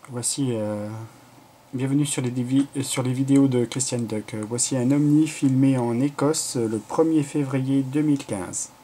Voici, bienvenue sur sur les vidéos de Christian Duck. Voici un ovni filmé en Écosse le 1er février 2015.